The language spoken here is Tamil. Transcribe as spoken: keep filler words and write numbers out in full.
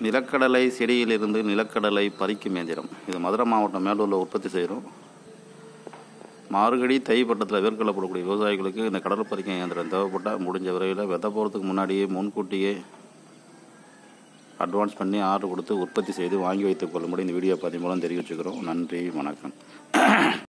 நிலக்கடலை செடியிலிருந்து நிலக்கடலை பறிக்கும் இயந்திரம். இது மதுரை மாவட்டம் மேலூரில் உற்பத்தி செய்கிறோம். மார்கழி தை பட்டத்தில் வேர்க்கடலை போடக்கூடிய விவசாயிகளுக்கு இந்த கடல் பறிக்கும் இயந்திரம் தேவைப்பட்டால் முடிஞ்ச விரைவில் விதை போகிறதுக்கு முன்னாடியே முன்கூட்டியே அட்வான்ஸ் பண்ணி ஆர்டர் கொடுத்து உற்பத்தி செய்து வாங்கி வைத்துக் கொள்ளும்படி இந்த வீடியோ பதிவு மூலம் தெரிவிச்சுக்கிறோம். நன்றி, வணக்கம்.